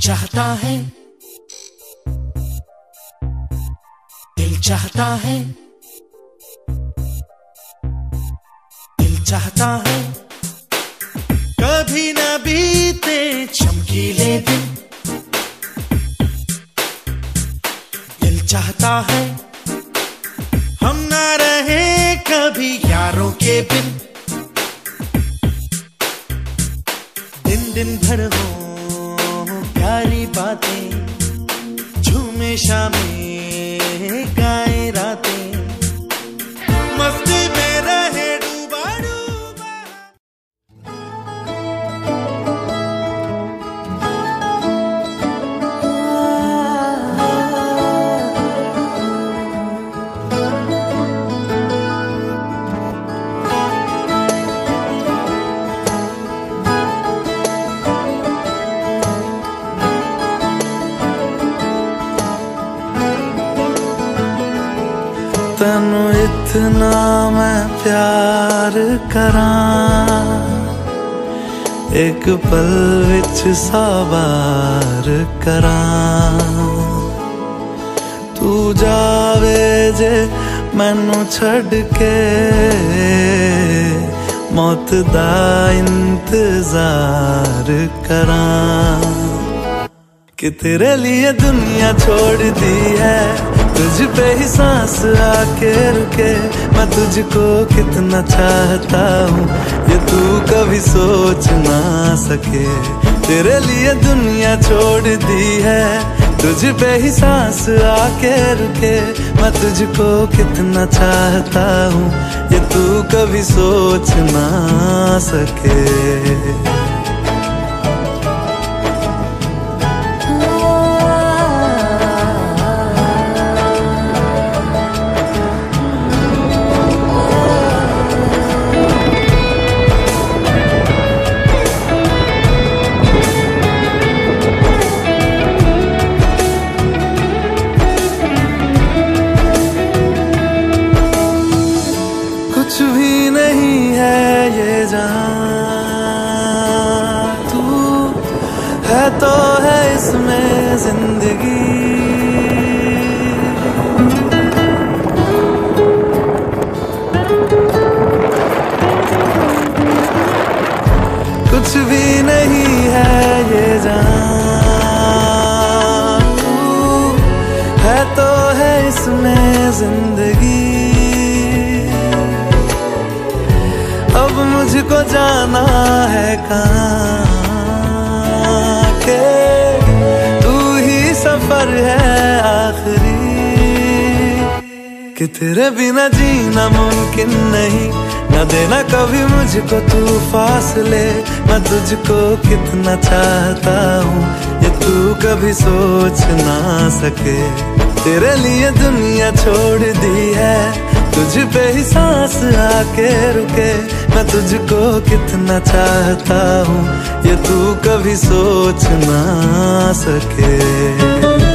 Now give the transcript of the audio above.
चाहता है, दिल चाहता है, दिल चाहता है कभी ना बीते चमकीले दिन। दिल चाहता है हम ना रहे कभी यारों के बिन। दिन दिन भर हो प्यारी बातें, झूमे शामें गाए रातें, मस्ती में रहे डूबा डूबा। तेनू इतना मैं प्यार करां, एक पल विच साबार करां। तू जावे जे मैनू छड़ के, मौत दा इंतजार करां। कि तेरे लिए दुनिया छोड़ दी है, तुझ पे ही सांस आके रुके। मैं तुझको कितना चाहता हूँ ये तू कभी सोच ना सके। तेरे लिए दुनिया छोड़ दी है, तुझ पे ही सांस आके रुके। मैं तुझको कितना चाहता हूँ ये तू कभी सोच ना सके। कुछ भी नहीं है ये जहां, तू है तो है इसमें जिंदगी। कुछ भी नहीं है ये जहां, तू है तो है इसमें जिंदगी। अब मुझको जाना है कहाँ के तू ही सफर है आखिरी। कि तेरे बिना जीना मुमकिन नहीं, न देना कभी मुझको तू फासले। मैं तुझको कितना चाहता हूँ ये तू कभी सोच ना सके। तेरे लिए दुनिया छोड़ दी है, तुझ पे ही सांस आके रुके। मैं तुझको कितना चाहता हूँ ये तू कभी सोच ना सके।